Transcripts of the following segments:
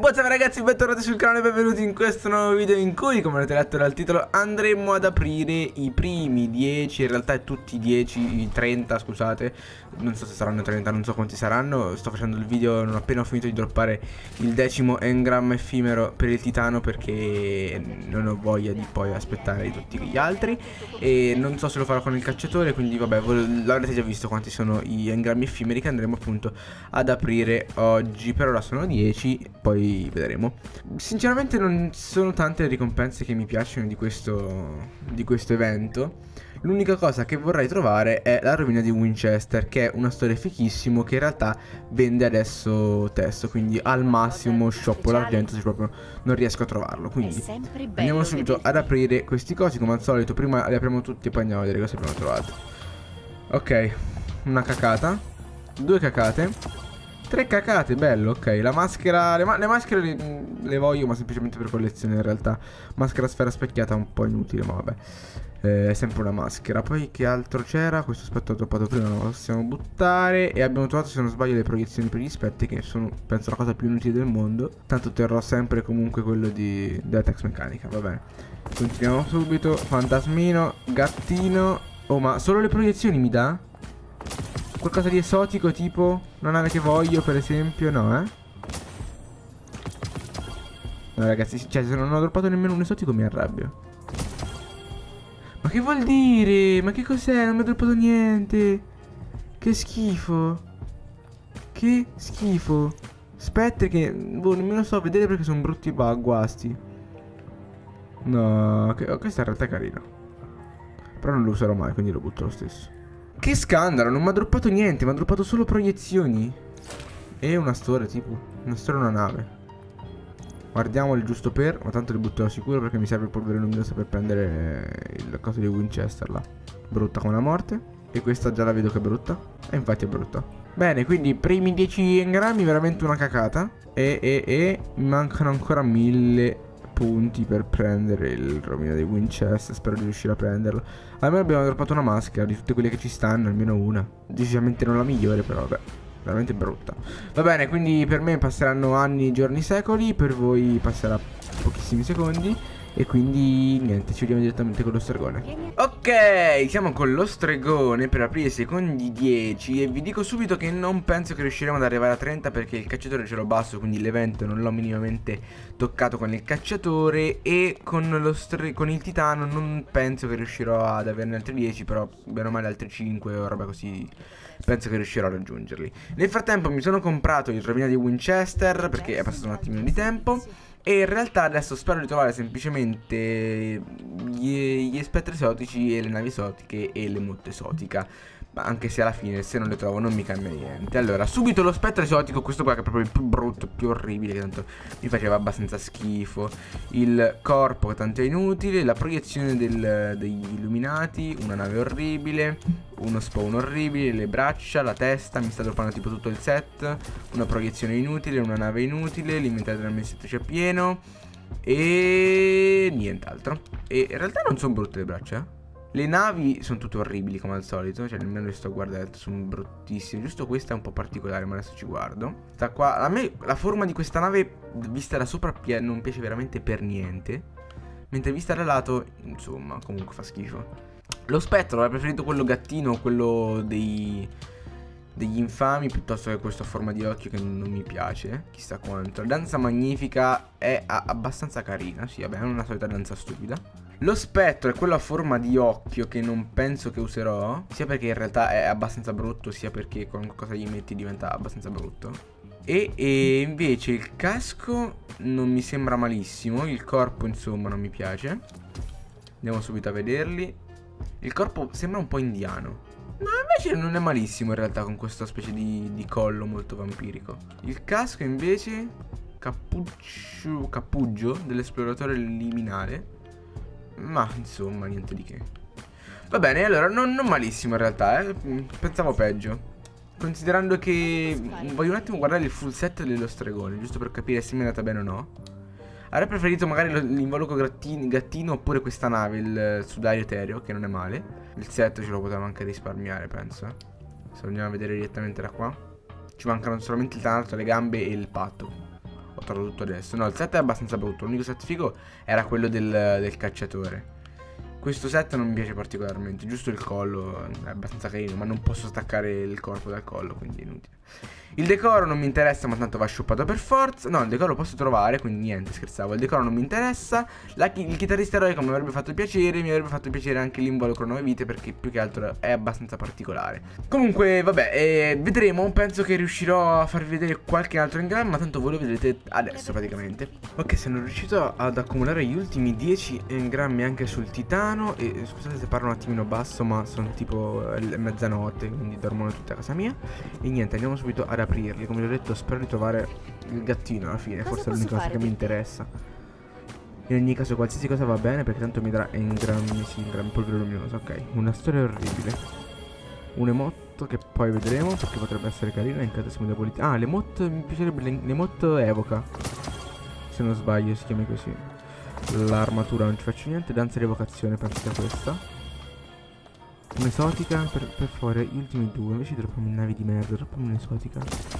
What's up ragazzi, bentornati sul canale e benvenuti in questo nuovo video in cui, come avete letto dal titolo, andremo ad aprire i primi 10, in realtà tutti i 10, i 30 scusate, non so se saranno 30, non so quanti saranno. Sto facendo il video non appena ho finito di droppare il 10° engramma effimero per il titano, perché non ho voglia di poi aspettare tutti gli altri e non so se lo farò con il cacciatore, quindi vabbè, l'avrete già visto quanti sono gli engrammi effimeri che andremo appunto ad aprire oggi. Per ora sono 10, poi vedremo. Sinceramente non sono tante le ricompense che mi piacciono di questo evento. L'unica cosa che vorrei trovare è la rovina di Winchester, che è una storia fichissimo che in realtà vende adesso testo, quindi al massimo shoppo l'argento se proprio non riesco a trovarlo. Quindi andiamo subito ad aprire questi cosi come al solito. Prima li apriamo tutti e poi andiamo a vedere cosa abbiamo trovato. Ok, una cacata, 2 cacate, 3 cacate, bello, ok. La maschera, le maschere le voglio, ma semplicemente per collezione in realtà. Maschera sfera specchiata un po' inutile, ma vabbè, è sempre una maschera. Poi che altro c'era? Questo aspetto ho troppato prima, non lo possiamo buttare. E abbiamo trovato, se non sbaglio, le proiezioni per gli spettri, che sono, penso, la cosa più inutile del mondo. Tanto terrò sempre comunque quello della Tex Meccanica, va bene. Continuiamo subito. Fantasmino, gattino. Oh, ma solo le proiezioni mi dà? Qualcosa di esotico, tipo una nave che voglio, per esempio? No, no ragazzi, cioè se non ho droppato nemmeno un esotico mi arrabbio. Ma che vuol dire? Ma che cos'è? Non mi ha droppato niente. Che schifo. Che schifo. Spettri che, boh, nemmeno so vedere perché sono brutti guasti. No, questo in realtà è carino, però non lo userò mai, quindi lo butto lo stesso. Che scandalo, non mi ha droppato niente, mi ha droppato solo proiezioni. E una storia, tipo una storia e una nave. Guardiamoli giusto per, ma tanto li butterò sicuro perché mi serve il polvere luminoso per prendere il coso di Winchester là. Brutta come la morte. E questa già la vedo che è brutta. E infatti è brutta. Bene, quindi i primi 10 engrammi, veramente una cacata. E mi mancano ancora 1000 punti per prendere il rovina di Winchester. Spero di riuscire a prenderlo. Almeno abbiamo droppato una maschera, di tutte quelle che ci stanno almeno una. Decisamente non la migliore, però vabbè, veramente brutta. Va bene, quindi per me passeranno anni, giorni, secoli. Per voi passerà pochissimi secondi. E quindi niente, ci vediamo direttamente con lo stregone. Ok, siamo con lo stregone per aprire i secondi 10. E vi dico subito che non penso che riusciremo ad arrivare a 30, perché il cacciatore ce l'ho basso, quindi l'evento non l'ho minimamente toccato con il cacciatore. E con il titano non penso che riuscirò ad averne altri 10, però bene o male altri 5 o roba così penso che riuscirò a raggiungerli. Nel frattempo mi sono comprato il rovina di Winchester, perché è passato un attimino di tempo. E in realtà adesso spero di trovare semplicemente gli spettri esotici e le navi esotiche e le motte esotica. Ma anche se alla fine, se non le trovo, non mi cambia niente. Allora, subito lo spettro esotico, questo qua che è proprio il più brutto, più orribile, che tanto mi faceva abbastanza schifo. Il corpo che tanto è inutile, la proiezione degli illuminati, una nave orribile, uno spawn orribile, le braccia, la testa, mi sta droppando tipo tutto il set, una proiezione inutile, una nave inutile, l'inventario dell'amministratrice è pieno e nient'altro. E in realtà non sono brutte le braccia. Le navi sono tutte orribili come al solito, cioè nemmeno le sto guardando, sono bruttissime. Giusto questa è un po' particolare, ma adesso ci guardo. Sta qua, a me la forma di questa nave vista da sopra non piace veramente per niente, mentre vista da lato, insomma, comunque fa schifo. Lo spettro, avrei preferito quello gattino, quello degli infami, piuttosto che questo a forma di occhio che non mi piace, chissà quanto. La danza magnifica è abbastanza carina, sì, vabbè, è una solita danza stupida. Lo spettro è quello a forma di occhio che non penso che userò, sia perché in realtà è abbastanza brutto, sia perché con cosa gli metti diventa abbastanza brutto. E invece il casco non mi sembra malissimo, il corpo insomma non mi piace. Andiamo subito a vederli. Il corpo sembra un po' indiano, ma invece non è malissimo in realtà, con questa specie di collo molto vampirico. Il casco invece, cappuggio dell'esploratore liminare. Ma insomma niente di che. Va bene, allora non malissimo in realtà, pensavo peggio. Considerando che voglio un attimo guardare il full set dello stregone, giusto per capire se mi è andata bene o no. Avrei preferito magari l'involucro gattino oppure questa nave, il sudario etereo, che non è male. Il set ce lo potevamo anche risparmiare, penso. Se andiamo a vedere direttamente da qua, ci mancano solamente il tanto, le gambe e il patto. portato tutto adesso. No, il set è abbastanza brutto. L'unico set figo era quello del cacciatore. Questo set non mi piace particolarmente. Giusto il collo è abbastanza carino, ma non posso staccare il corpo dal collo, quindi è inutile. Il decoro non mi interessa, ma tanto va sciuppato per forza. No, il decoro lo posso trovare, quindi niente, scherzavo. Il decoro non mi interessa. Il chitarrista eroico mi avrebbe fatto piacere. Mi avrebbe fatto piacere anche l'involucro 9 vite, perché più che altro è abbastanza particolare. Comunque, vabbè, vedremo. Penso che riuscirò a farvi vedere qualche altro engramma, ma tanto voi lo vedrete adesso praticamente. Ok, sono riuscito ad accumulare gli ultimi 10 engrammi anche sul titano. E scusate se parlo un attimino basso, ma sono tipo mezzanotte, quindi dormono tutti a casa mia. E niente, andiamo subito ad aprirli. Come vi ho detto, spero di trovare il gattino alla fine. Forse è l'unica cosa che mi interessa. In ogni caso qualsiasi cosa va bene, perché tanto mi darà engrammi, sì, engrammi, polvere luminosa. Ok, una storia orribile. Un emote che poi vedremo, perché potrebbe essere carina. Incantesimo debolito. Ah, l'emote, mi piacerebbe l'emote evoca, se non sbaglio si chiama così. L'armatura non ci faccio niente. Danza di evocazione, penso sia questa. Un'esotica, per favore, gli ultimi due. Invece droppiamo navi di merda, droppiamo un'esotica.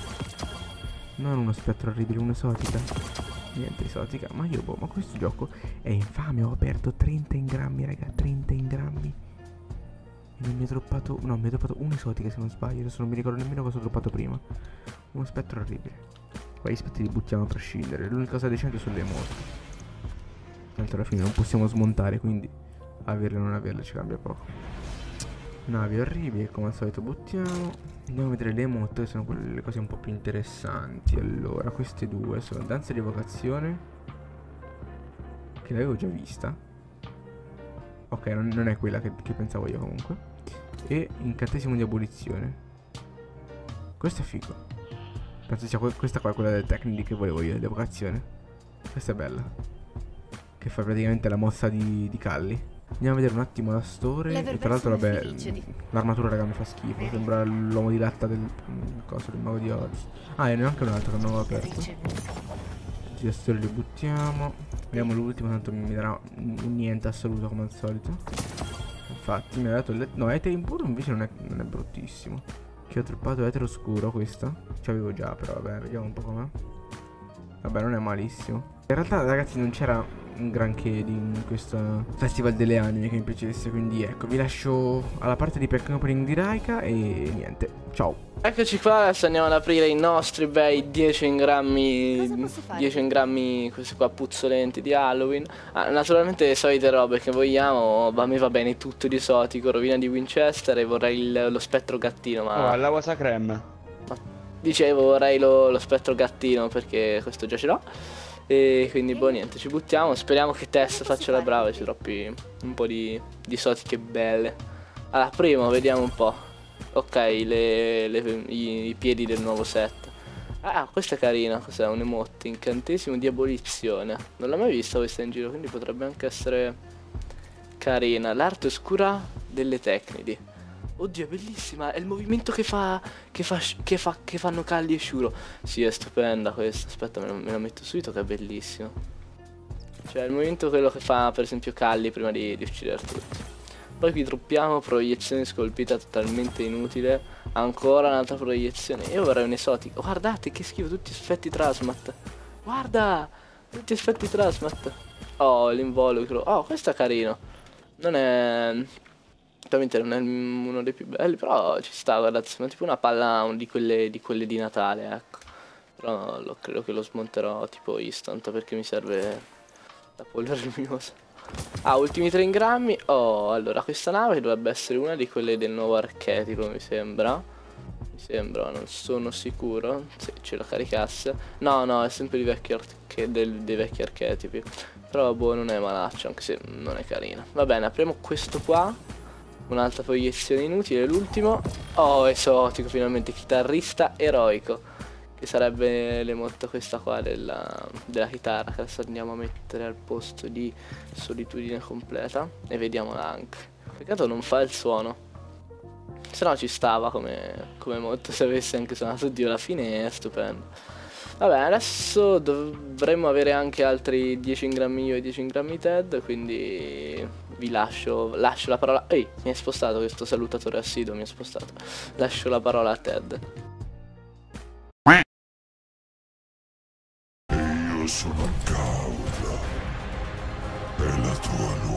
Non uno spettro orribile, un'esotica. Niente esotica. Ma io, boh, ma questo gioco è infame. Ho aperto 30 ingrammi, raga, 30 ingrammi. E non mi ha droppato, no, mi ha droppato un'esotica se non sbaglio. Adesso non mi ricordo nemmeno cosa ho droppato prima. Uno spettro orribile. Poi gli spettri li buttiamo a prescindere. L'unica cosa decente sono le emote. Tanto alla fine non possiamo smontare, quindi averle o non averle ci cambia poco. Navi orribili, come al solito buttiamo. Andiamo a vedere le emote, che sono quelle cose un po' più interessanti. Allora, queste due sono danza di evocazione, che l'avevo già vista. Ok, non è quella che pensavo io comunque. E incantesimo di abolizione. Questo è figo. Penso sia questa qua, quella delle tecniche che volevo io, l'evocazione. Questa è bella, che fa praticamente la mossa di Calli. Andiamo a vedere un attimo la storia. E tra l'altro, vabbè, l'armatura, raga, mi fa schifo. Sembra l'uomo di latta del coso, del mago di Oz. Ah, e neanche un altro che non avevo aperto. Tutti gli storie li buttiamo. Vediamo l'ultimo, tanto mi darà niente assoluto come al solito. Infatti mi ha dato il... No, Ete impuro invece non è bruttissimo. Che ho troppato etero scuro, questa ci avevo già, però vabbè, vediamo un po' com'è. Vabbè, non è malissimo. In realtà, ragazzi, non c'era un granché in questo festival delle anime che mi piacesse. Quindi ecco, vi lascio alla parte di pack opening di Raika. E niente, ciao. Eccoci qua, adesso andiamo ad aprire i nostri bei 10 ingrammi. 10 ingrammi questi qua puzzolenti di Halloween. Naturalmente le solite robe che vogliamo. A me va bene tutto di esotico, rovina di Winchester. E vorrei lo spettro gattino, ma... Oh, la cosa creme. Dicevo, vorrei lo spettro gattino, perché questo già ce l'ho. E quindi boh, niente, ci buttiamo. Speriamo che Tess faccia la brava e ci droppi un po' di esotiche belle. Allora, primo vediamo un po'. Ok, i piedi del nuovo set. Ah, questa è carina. Cos'è? Un emote, incantesimo di abolizione. Non l'ho mai vista questa in giro, quindi potrebbe anche essere carina. L'arte oscura delle tecnidi. Oddio, è bellissima. È il movimento che fanno Calli e Shuro. Sì, è stupenda questa. Aspetta, me la metto subito, che è bellissimo. Cioè, il movimento quello che fa, per esempio, Calli prima di uccidere tutti. Poi qui droppiamo proiezione scolpita totalmente inutile. Ancora un'altra proiezione. Io vorrei un esotico. Guardate che schifo, tutti effetti Trasmat. Guarda, tutti effetti Trasmat. Oh, l'involucro. Oh, questo è carino. Non è... Ovviamente non è uno dei più belli, però ci sta, guardate, sembra tipo una palla di quelle di Natale, ecco. Però credo che lo smonterò tipo instant, perché mi serve la polvere luminosa. Ah, ultimi 3 ingrammi. Oh, allora, questa nave dovrebbe essere una di quelle del nuovo archetipo, mi sembra. Non sono sicuro. Se ce la caricasse. No, è sempre dei vecchi archetipi. Però, boh, non è malaccio, anche se non è carina. Va bene, apriamo questo qua. Un'altra proiezione inutile, l'ultimo. Oh, esotico, finalmente, chitarrista eroico. Che sarebbe l'emote questa qua della chitarra, che adesso andiamo a mettere al posto di solitudine completa. E vediamola anche. Peccato non fa il suono. Se no ci stava come emote, se avesse anche suonato. Oddio, alla fine è stupendo. Vabbè, adesso dovremmo avere anche altri 10 ingrammi io e 10 ingrammi Ted, quindi vi lascio la parola. Ehi, mi è spostato questo salutatore assiduo, mi è spostato. Lascio la parola a Ted. sono cauda. È la tua